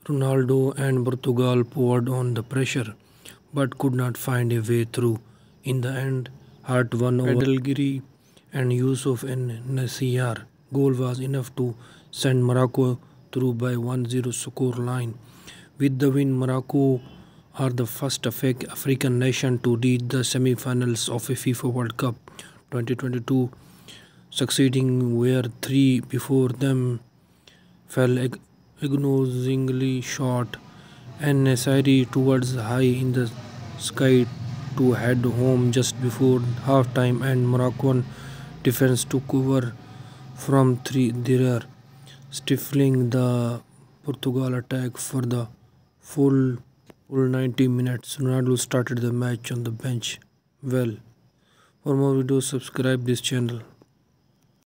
Ronaldo and Portugal poured on the pressure, but could not find a way through. In the end, Hart won over Algiri and Yusuf En-Nesyri goal was enough to send Morocco through by 1-0 score line. With the win, Morocco are the first African nation to reach the semifinals of a FIFA World Cup 2022, succeeding where three before them fell agonizingly short, and Nesiri towards high in the sky to head home just before half-time, and Moroccan defense took over from three there, stifling the Portugal attack for the full 90 minutes. Ronaldo started the match on the bench. Well, for more videos, subscribe this channel.